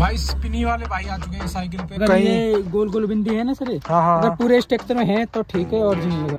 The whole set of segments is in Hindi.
भाई स्पिनी वाले भाई आ चुके हैं साइकिल पे। अगर ये गोल गोल बिंदी है ना सर, अगर पूरे स्ट्रक्चर में है तो ठीक है, ओरिजिनल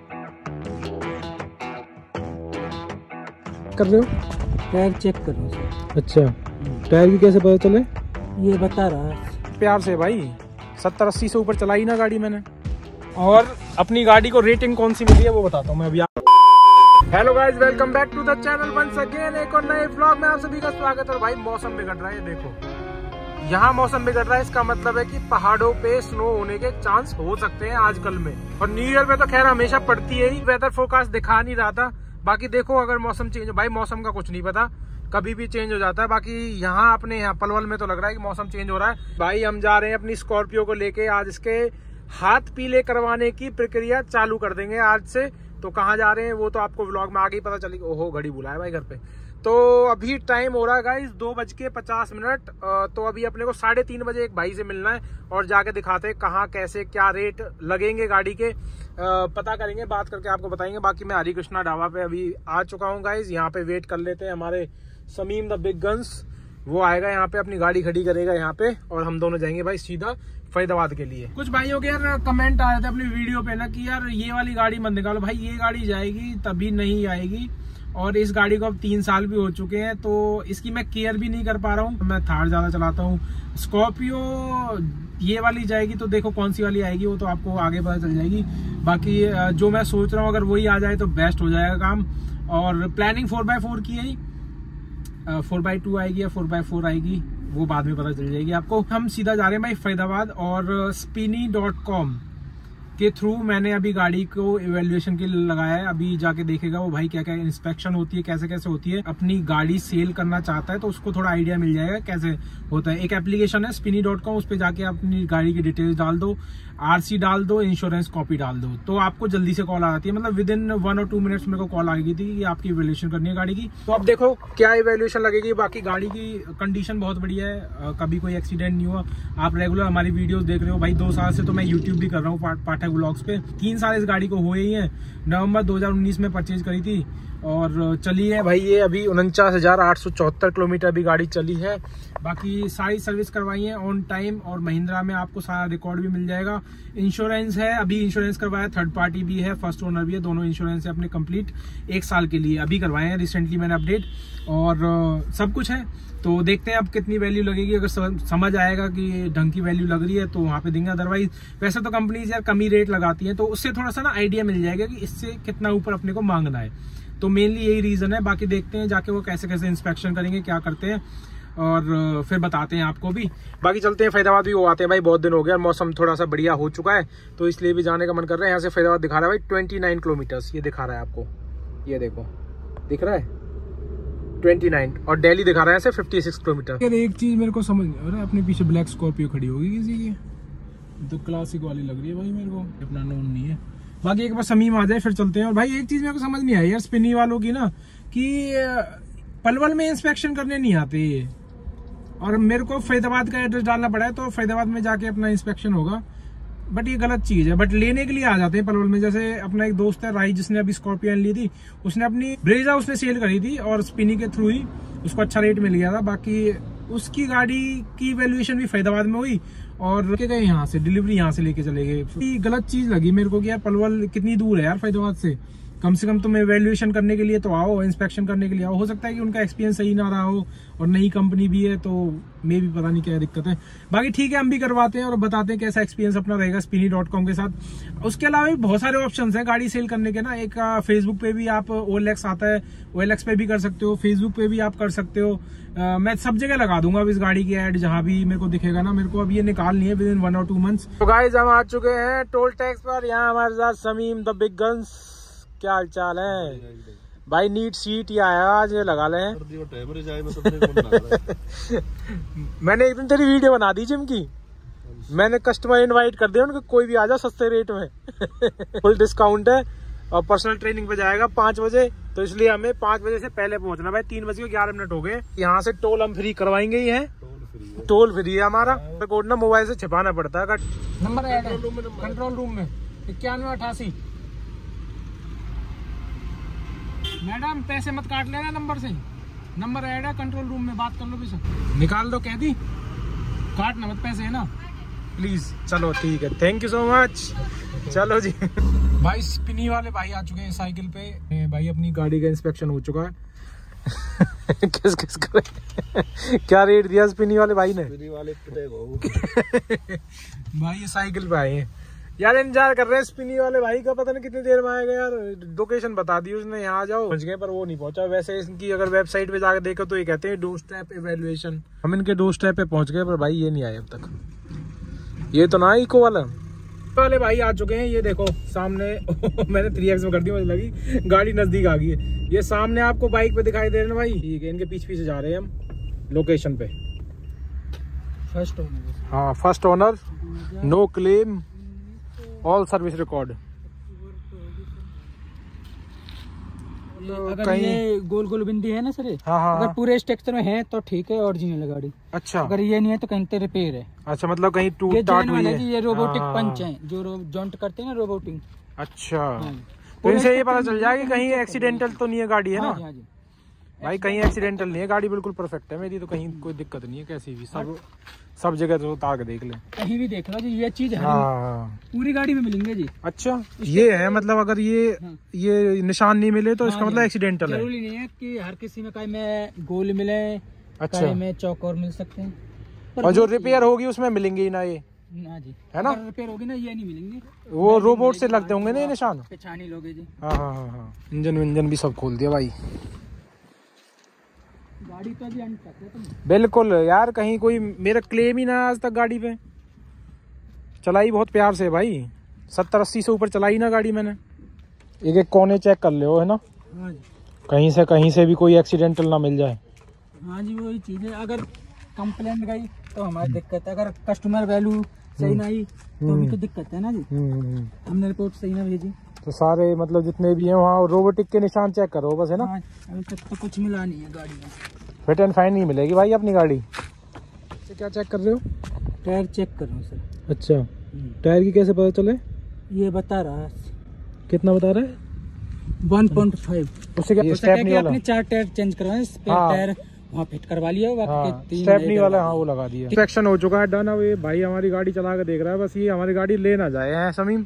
कर रहे हो। टायर चेक करो सर। अच्छा, टायर भी कैसे पता चले? ये बता रहा है प्यार से भाई। 70-80 से ऊपर चलाई ना गाड़ी मैंने। और अपनी गाड़ी को रेटिंग कौन सी मिली है वो बताता हूँ मैं अभी। Hello guys, welcome back to the channel once again. एक और नए व्लॉग में आप सभी का स्वागत है। भाई मौसम बिगड़ रहा है, देखो यहाँ मौसम बिगड़ रहा है। इसका मतलब है कि पहाड़ों पे स्नो होने के चांस हो सकते हैं आजकल में। और न्यू ईयर पे तो खैर हमेशा पड़ती है ही। वेदर फोरकास्ट दिखा नहीं रहा था, बाकी देखो अगर मौसम चेंज हो, भाई मौसम का कुछ नहीं पता, कभी भी चेंज हो जाता है। बाकी यहाँ अपने यहाँ पलवल में तो लग रहा है कि मौसम चेंज हो रहा है। भाई हम जा रहे हैं अपनी स्कॉर्पियो को लेके, आज इसके हाथ पीले करवाने की प्रक्रिया चालू कर देंगे आज से। तो कहाँ जा रहे हैं वो तो आपको व्लॉग में आगे ही पता चलेगी। ओहो घड़ी बुलाया भाई घर पे। तो अभी टाइम हो रहा है गाइस 2:50। तो अभी अपने को 3:30 बजे एक भाई से मिलना है और जाके दिखाते हैं कहाँ कैसे क्या रेट लगेंगे गाड़ी के। पता करेंगे, बात करके आपको बताएंगे। बाकी मैं हरी कृष्णा ढाबा पे अभी आ चुका हूँ गाइस। यहाँ पे वेट कर लेते हैं हमारे समीम द बिग गन्स। वो आएगा यहाँ पे, अपनी गाड़ी खड़ी करेगा यहाँ पे और हम दोनों जाएंगे भाई सीधा फरीदाबाद के लिए। कुछ भाइयों के यार कमेंट आ रहे थे अपनी वीडियो पे ना कि यार ये वाली गाड़ी मत निकालो। भाई ये गाड़ी जाएगी तभी नहीं आएगी, और इस गाड़ी को अब 3 साल भी हो चुके हैं तो इसकी मैं केयर भी नहीं कर पा रहा हूँ। मैं थार ज्यादा चलाता हूँ। स्कॉर्पियो ये वाली जाएगी तो देखो कौन सी वाली आएगी वो तो आपको आगे पता चल जाएगी। बाकी जो मैं सोच रहा हूँ अगर वही आ जाए तो बेस्ट हो जाएगा काम। और प्लानिंग 4x4 की है, 4x2 आएगी या 4x4 आएगी वो बाद में पता चल जाएगी आपको। हम सीधा जा रहे हैं भाई फरीदाबाद। और spinny.com के थ्रू मैंने अभी गाड़ी को इवैल्यूएशन के लिए लगाया है। अभी जाके देखेगा वो भाई क्या क्या इंस्पेक्शन होती है, कैसे कैसे होती है। अपनी गाड़ी सेल करना चाहता है तो उसको थोड़ा आइडिया मिल जाएगा कैसे होता है। एक एप्लीकेशन है spinny.com, उस पर जाके अपनी गाड़ी की डिटेल्स डाल दो, आरसी डाल दो, इंश्योरेंस कॉपी डाल दो, तो आपको जल्दी से कॉल आ जाती है। मतलब विद इन 1 और 2 मिनट्स मेरे को कॉल आ गई थी कि आपकी इवैल्यूएशन करनी है गाड़ी की। तो अब देखो क्या इवैल्यूएशन लगेगी। बाकी गाड़ी की कंडीशन बहुत बढ़िया है, कभी कोई एक्सीडेंट नहीं हुआ। आप रेगुलर हमारी वीडियोस देख रहे हो भाई। 2 साल से तो मैं यूट्यूब भी कर रहा हूँ पाठक व्लॉग्स पे। 3 साल इस गाड़ी को हुए ही है। नवंबर 2019 में परचेज करी थी और चली है भाई ये अभी 49,874 किलोमीटर अभी गाड़ी चली है। बाकी सारी सर्विस करवाई है ऑन टाइम, और महिंद्रा में आपको सारा रिकॉर्ड भी मिल जाएगा। इंश्योरेंस है, अभी इंश्योरेंस करवाया, थर्ड पार्टी भी है, फर्स्ट ओनर भी है, दोनों इंश्योरेंस है अपने कंप्लीट 1 साल के लिए अभी करवाए हैं रिसेंटली मैंने अपडेट। और सब कुछ है तो देखते हैं अब कितनी वैल्यू लगेगी। अगर समझ आएगा कि ढंग की वैल्यू लग रही है तो वहाँ पे देंगे। अदरवाइज वैसे तो कंपनीज यार कम ही रेट लगाती है तो उससे थोड़ा सा ना आइडिया मिल जाएगा कि इससे कितना ऊपर अपने को मांगना है। तो मेनली यही रीजन है। बाकी देखते हैं जाके वो कैसे कैसे इंस्पेक्शन करेंगे, क्या करते हैं, और फिर बताते हैं आपको भी। बाकी चलते हैं फरीदाबाद भी वो आते हैं भाई। बहुत दिन हो गया, मौसम थोड़ा सा बढ़िया हो चुका है तो इसलिए भी जाने का मन कर रहा है। यहाँ से फरीदाबाद दिखा रहा है भाई 29 किलोमीटर्स, ये दिखा रहा है आपको, ये देखो दिख रहा है 29, और दिल्ली दिखा रहा है 56 किलोमीटर। एक चीज मेरे को समझ नहीं आ रहा है, अपने पीछे ब्लैक स्कॉर्पियो खड़ी होगी किसी की, तो क्लासिक वाली लग रही है भाई मेरे को, अपना नोन नहीं है। बाकी एक बार समीम आ जाए फिर चलते हैं। और भाई एक चीज मेरे को समझ नहीं आई यार स्पिनी वालों की ना, कि पलवल में इंस्पेक्शन करने नहीं आते ये, और मेरे को फरीदाबाद का एड्रेस डालना पड़ा है तो फरीदाबाद में जाके अपना इंस्पेक्शन होगा। बट ये गलत चीज है। बट लेने के लिए आ जाते हैं पलवल में। जैसे अपना एक दोस्त है राई, जिसने अभी स्कॉर्पियन ली थी, उसने अपनी ब्रेजा उसने सेल करी थी और स्पिनी के थ्रू ही उसको अच्छा रेट मिल गया था। बाकी उसकी गाड़ी की वैल्यूएशन भी फरीदाबाद में हुई और लेके गए यहाँ से, डिलीवरी यहाँ से लेके चले गए। गलत चीज लगी मेरे को कि यार पलवल कितनी दूर है यार फरीदाबाद से कम तुम इवैल्यूएशन करने के लिए तो आओ, इंस्पेक्शन करने के लिए आओ। हो सकता है कि उनका एक्सपीरियंस सही ना रहा हो और नई कंपनी भी है तो मे भी पता नहीं क्या दिक्कत है। बाकी ठीक है, हम भी करवाते हैं और बताते हैं कैसा एक्सपीरियंस अपना रहेगा spinny.com के साथ। उसके अलावा भी बहुत सारे ऑप्शंस हैं गाड़ी सेल करने के ना। एक फेसबुक पे भी आप OLX आता है, OLX पे भी कर सकते हो, फेसबुक पे भी आप कर सकते हो। मैं सब जगह लगा दूंगा अब इस गाड़ी की एड, जहां भी मेरे को दिखेगा ना। मेरे को अब ये निकालनी है विद इन 1 और 2 मंथ्स। तो गाइस हम आ चुके हैं टोल टैक्स पर। यहाँ हमारे साथ समीम द बिग गन्स। क्या हाल चाल है भाई? नीट सीट ही आया आज, लगा ले। मैंने एक दिन तेरी वीडियो बना दी जिम की, मैंने कस्टमर इनवाइट कर दिया उनको, कोई भी आ जाओ सस्ते रेट में फुल डिस्काउंट है। और पर्सनल ट्रेनिंग पे जाएगा 5 बजे, तो इसलिए हमें 5 बजे से पहले पहुंचना भाई। 3:11 हो गए। यहाँ से टोल हम फ्री करवाएंगे ही है, टोल फ्री है हमारा। कोड ना मोबाइल से छिपाना पड़ता है। नंबर ऐड है कंट्रोल रूम में 9188। मैडम पैसे मत काट लेना नंबर से, नंबर ऐड है कंट्रोल रूम में, बात कर लो भी सर। निकाल दो कह दी। काटना मत पैसे, है ना प्लीज। चलो ठीक है, थैंक यू सो मच। चलो जी भाई, स्पिनी वाले भाई आ चुके हैं साइकिल पे। भाई अपनी गाड़ी का इंस्पेक्शन हो चुका है। किस किस करे क्या रेट दिया स्पिनी वाले भाई ने? स्पिनी वाले भाई ये साइकिल पे आए हैं यार, इंतजार कर रहे हैं स्पिनी वाले भाई का, पता नहीं कितनी देर में आएगा यार। लोकेशन बता दी उसने, यहाँ आ जाओ, पहुंच गए, पर वो नहीं पहुंचा। वैसे इनकी अगर वेबसाइट पे जाकर देखो तो ये कहते हैं डोर स्टेप इवैल्यूएशन। हम इनके डोर स्टेप पे पहुंच गए, पर भाई ये नहीं आए अब तक। ये तो ना इको वाले भाई आ चुके हैं, ये देखो सामने। मैंने 3x में कर दी, मुझे लगी गाड़ी नजदीक आ गई है। ये सामने आपको बाइक पे दिखाई दे रहे हैं भाई, ठीक है। इनके पीछे जा रहे हैं हम लोकेशन पे। फर्स्ट ओनर, हाँ first owner, no claim, all service record. अगर ये गोल गोल बिंदी है ना सर, हाँ। अगर पूरे स्ट्रक्चर में है तो ठीक है, ओरिजिनल गाड़ी। अच्छा, अगर ये नहीं है तो कहीं तो रिपेयर है। अच्छा, मतलब कहीं टूट टाट हुई है। ये रोबोटिक पंच है, जो जॉइंट करते हैं ना रोबोटिंग। अच्छा, तो इनसे ये पता चल जाएगा कि कहीं एक्सीडेंटल तो नहीं है गाड़ी, है ना भाई? कहीं एक्सीडेंटल नहीं है गाड़ी, बिल्कुल परफेक्ट है मेरी तो, कहीं कोई दिक्कत नहीं है कैसी भी। सब जगह तो उतार के देख ले, कहीं भी देख लो जी, ये चीज है पूरी गाड़ी में मिलेंगे जी। अच्छा, ये है मतलब अगर ये निशान नहीं मिले तो इसका मतलब एक्सीडेंटल है। जरूरी नहीं है कि हर किसी में कहीं में गोल मिले, कहीं में चौक और मिल सकते हैं, और जो रिपेयर होगी उसमें मिलेंगे ही ना ये, ना जी, है ना? रिपेयर होगी ना, ये नहीं मिलेंगे, वो रोबोट से लगते होंगे ना ये निशान, पहचानी लोगे जी। हाँ। इंजन भी सब खोल दिया भाई, गाड़ी तो अभी अनटच है तुम। बिल्कुल यार, कहीं कोई मेरा क्लेम ही ना आज तक गाड़ी पे। चलाई बहुत प्यार से भाई, 70-80 से ऊपर चलाई ना गाड़ी मैंने। एक कोने चेक कर ले, है ना? हाँ जी, कहीं से भी कोई एक्सीडेंटल ना मिल जाए। हाँ जी, वही चीज है। अगर कंप्लेंट गई तो हमारी दिक्कत है, अगर कस्टमर वैल्यू सही ना आई तो भी तो दिक्कत है ना जी। हमने रिपोर्ट सही ना भेजी तो सारे मतलब जितने भी हैं वहाँ रोबोटिक के निशान चेक करो बस, है ना? अभी तक तो कुछ मिला नहीं है गाड़ी में। फिट एंड फाइन नहीं मिलेगी भाई अपनी गाड़ी। क्या चेक कर रहे हो? टायर चेक कर रहा हूँ सर। अच्छा, टायर की कैसे पता चले? ये बता रहा है। कितना बता रहा है? 1.5। उससे क्या स्टेपनी वाला? 4 टायर चेंज करवाए, टायर वहाँ फिट करवा लिया, स्टेपनी वाला हाँ वो लगा दिया। इंस्पेक्शन हो चुका है, डन। अब ये भाई हमारी गाड़ी चला के देख रहा है, बस ये हमारी गाड़ी ले ना जाए। है समीम?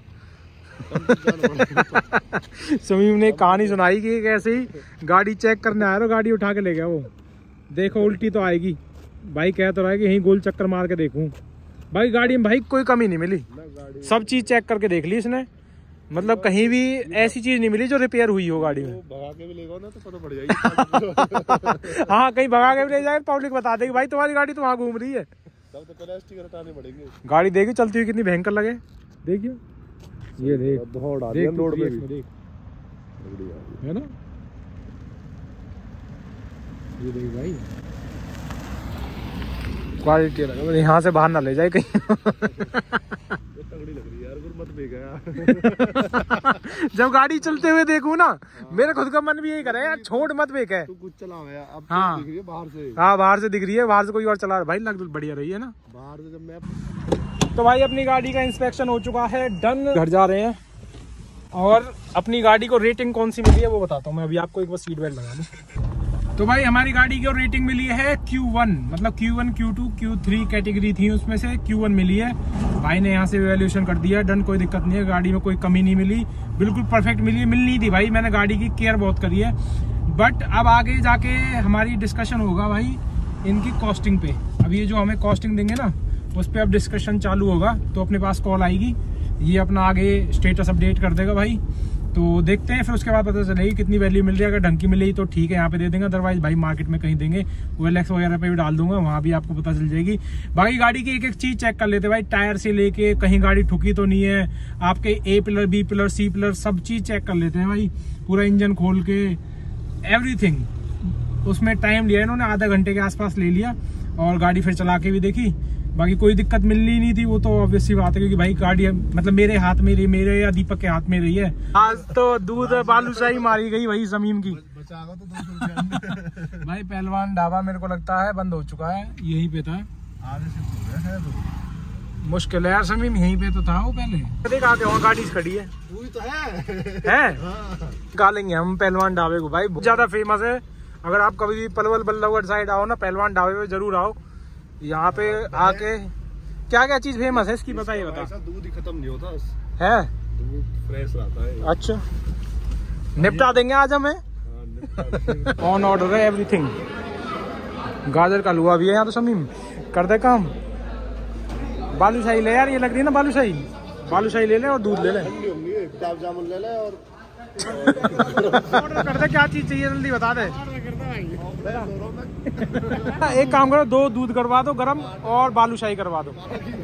समीम ने कहानी सुनाई कि कैसे ही गाड़ी चेक करने आया तो गाड़ी उठा के ले गया। वो देखो उल्टी तो आएगी, भाई कह तो रहा है कि यहीं गोल चक्कर मार के देखूं। भाई गाड़ी में भाई कोई कमी नहीं मिली, सब चीज चेक करके देख ली इसने, मतलब कहीं भी ऐसी चीज नहीं मिली जो रिपेयर हुई हो गाड़ी में। भगा के भी ले गो ना तो पता पड़ जाएगी। हाँ, कहीं भगा के भी ले जाए, पब्लिक बता देगी भाई तुम्हारी गाड़ी तो वहाँ घूम रही है। तब तो पहले स्टिकर हटाने पड़ेंगे। गाड़ी देखी चलती हुई कितनी भयंकर लगे, देखियो ये देख, रोड पे देख, है ना? ये देख भाई, क्वालिटी लगा, यहाँ से बाहर ना ले जाए कहीं। तगड़ी लग रही है यार, मत बेगा। जब गाड़ी चलते हुए देखूं ना, मेरे खुद का मन भी यही करे यार, छोड़ मत बेका। तू कुछ चला यार, अब हाँ दिख रही है बाहर से। हाँ, बाहर से दिख रही है, बाहर से कोई और चला रहा भाई, लग बढ़िया रही है ना बाहर से। जब मैं तो भाई अपनी गाड़ी का इंस्पेक्शन हो चुका है, डन। घर जा रहे हैं और अपनी गाड़ी को रेटिंग कौन सी मिली है वो बताता हूँ मैं अभी आपको। एक बार सीट बेल्ट लगा दूं। तो भाई हमारी गाड़ी की रेटिंग मिली है Q1, मतलब Q1, Q2, Q3 कैटेगरी थी, उसमें से Q1 मिली है। भाई ने यहाँ से इवैल्यूएशन कर दिया, डन। कोई दिक्कत नहीं है, गाड़ी में कोई कमी नहीं मिली, बिल्कुल परफेक्ट मिली। मिलनी थी भाई, मैंने गाड़ी की केयर बहुत करी है। बट अब आगे जाके हमारी डिस्कशन होगा भाई इनकी कॉस्टिंग पे। अब ये जो हमें कॉस्टिंग देंगे ना, उस पर अब डिस्कशन चालू होगा, तो अपने पास कॉल आएगी, ये अपना आगे स्टेटस अपडेट कर देगा भाई। तो देखते हैं, फिर उसके बाद पता चलेगी कितनी वैल्यू मिल रही है। अगर ढंग की मिलेगी तो ठीक है, यहाँ पे दे देंगे, अदरवाइज भाई मार्केट में कहीं देंगे, OLX वगैरह पे भी डाल दूंगा, वहाँ भी आपको पता चल जाएगी। बाकी गाड़ी की एक एक चीज चेक कर लेते भाई, टायर से लेके कहीं गाड़ी ठुकी तो नहीं है, आपके A pillar, B pillar, C pillar सब चीज चेक कर लेते हैं भाई, पूरा इंजन खोल के एवरीथिंग। उसमें टाइम लिया इन्होंने, आधा घंटे के आसपास ले लिया, और गाड़ी फिर चला के भी देखी। बाकी कोई दिक्कत मिलनी नहीं थी, वो तो ऑब्वियसली बात है, क्योंकि भाई गाड़ी मतलब मेरे हाथ में रही, मेरे या दीपक के हाथ में रही है। आज तो दूध बालूशाही मारी गई वही समीम की। बचा तो 200 रुपया। भाई पहलवान ढाबा मेरे को लगता है बंद हो चुका है, यहीं पे था, आधे से मुश्किल है यार समीम, यहीं पे तो था वो पहले। देख आगे वहाँ गाड़ी खड़ी है, वही तो है? गालेंगे हम पहलवान ढाबे को भाई, बहुत ज्यादा फेमस है। अगर आप कभी भी पलवल बल्लभगढ़ साइड आओ ना, पहलवान ढाबे पे जरूर आओ, यहाँ पे आके क्या क्या चीज फेमस है इसकी बताइए। बता, ऐसा दूध ही खत्म नहीं होता है, दूध फ्रेश रहता है। अच्छा निपटा देंगे आज हमें। ऑन ऑर्डर है एवरीथिंग। गाजर का हलवा भी है यहाँ तो समीम कर दे काम। बालूशाही ले यार, ये लग रही है ना बालूशाही। बालूशाही ले ले और दूध ले ले। गुलाब जामुन ले ले और ऑर्डर कर दे, क्या चीज चाहिए जल्दी बता दे। एक काम करो, 2 दूध करवा दो गरम और बालूशाही करवा दो।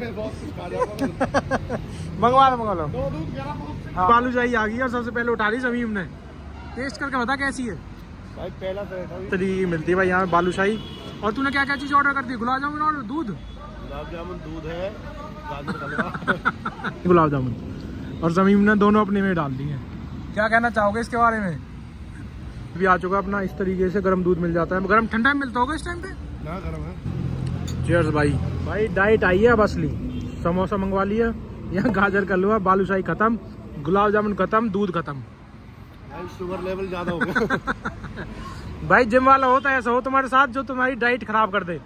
मंगवा लो। हाँ। बालूशाही आ गई और सबसे पहले उठा ली समीम ने। टेस्ट करके बता कैसी है भाई। पहला तरीके की मिलती है भाई यहाँ बालूशाही। और तूने क्या क्या चीज ऑर्डर कर दी? गुलाब जामुन और दूध। गुलाब जामुन, दूध है, गाजर का हलवा। गुलाब जामुन और समीम ने दोनों अपने में डाल दिए। क्या कहना चाहोगे इसके बारे में? भी आ चुका अपना, इस तरीके से गर्म दूध मिल जाता है। गर्म ठंडा मिलता होगा इस टाइम पे ना? गर्म है। चीयर्स भाई डाइट आई है अब असली। समोसा मंगवा लिया, यहाँ गाजर का हलवा, बालूशाही खत्म, गुलाब जामुन खत्म, दूध खत्म। भाई शुगर लेवल ज्यादा हो गया। भाई जिम वाला होता है ऐसा हो तुम्हारे साथ जो तुम्हारी डाइट खराब कर दे।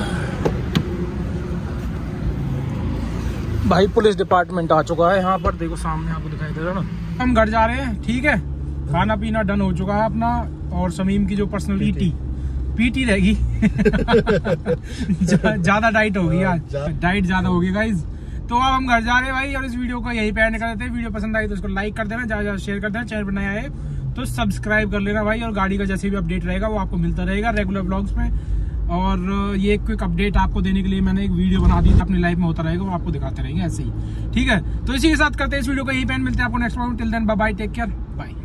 भाई पुलिस डिपार्टमेंट आ चुका है यहाँ पर, देखो सामने आपको दिखाई दे रहा है ना। हम घर जा रहे हैं, ठीक है। खाना पीना डन हो चुका है अपना, और समीम की जो पर्सनल पीटी रहेगी। ज्यादा डाइट होगी आज, डाइट ज्यादा होगी गाइज। तो अब हम घर जा रहे हैं भाई, और इस वीडियो को यही पे एंड कर देते हैं। वीडियो पसंद आई तो उसको लाइक कर देना, ज्यादा शेयर कर देना। चैनल पर नया है तो सब्सक्राइब कर लेना भाई, और गाड़ी का जैसे भी अपडेट रहेगा वो आपको मिलता रहेगा रेगुलर व्लॉग्स में। और ये क्विक अपडेट आपको देने के लिए मैंने एक वीडियो बना दी थी, अपनी लाइफ में होता रहेगा वो आपको दिखाते रहेंगे ऐसे ही, ठीक है। तो इसी के साथ करते हैं इस वीडियो को यही पे एंड, मिलते हैं आपको नेक्स्ट व्लॉग में। Till then bye bye, take care, bye.